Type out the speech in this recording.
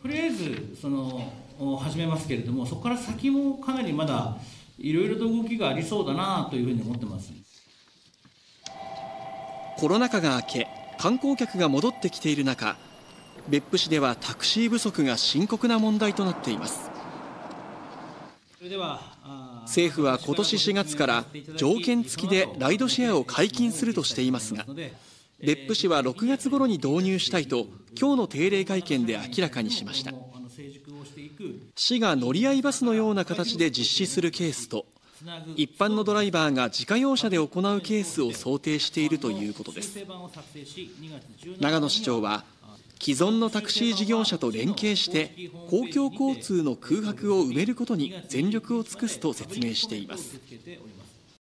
とりあえず始めますけれども、そこから先もかなりまだいろいろと動きがありそうだなというふうに思ってます。 コロナ禍が明け、観光客が戻ってきている中、別府市ではタクシー不足が深刻な問題となっています。政府は今年4月から条件付きでライドシェアを解禁するとしていますが、別府市は6月頃に導入したいと今日の定例会見で明らかにしました。市が乗り合いバスのような形で実施するケースと、一般のドライバーが自家用車で行うケースを想定しているということです。長野市長は、既存のタクシー事業者と連携して公共交通の空白を埋めることに全力を尽くすと説明しています。